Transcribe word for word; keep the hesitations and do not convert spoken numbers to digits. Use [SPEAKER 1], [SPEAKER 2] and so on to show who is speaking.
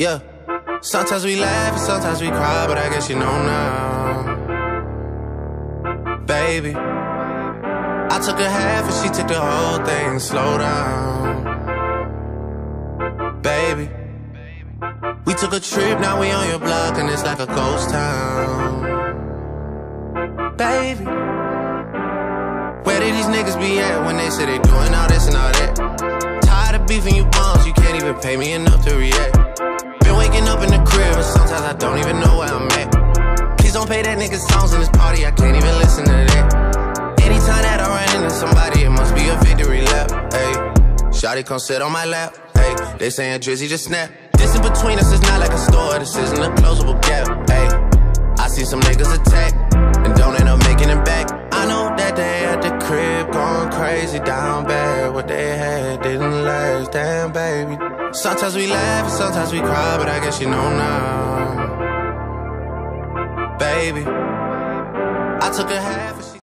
[SPEAKER 1] Yeah. Sometimes we laugh and sometimes we cry, but I guess you know now. Baby, I took a half and she took the whole thing. Slow down. Baby, we took a trip, now we on your block and it's like a ghost town. Baby, where did these niggas be at when they say they doing all this and all that? Tired of beefing you bums, you can't even pay me enough to react. Been waking up in the crib and sometimes I don't even know where I'm at. Please don't play that nigga songs in this party, I can't even listen to that. Anytime that I run into somebody, it must be a victory lap. Hey, shawty come sit on my lap. Hey, they saying Drizzy just snap. This in between us is not like a store, this isn't a closable gap. Hey, I see some niggas attack and don't end up making it back. I know that they at the crib going crazy down bad. What they had didn't last, damn baby. Sometimes we laugh and sometimes we cry, but I guess you know now. Baby, I took a half and she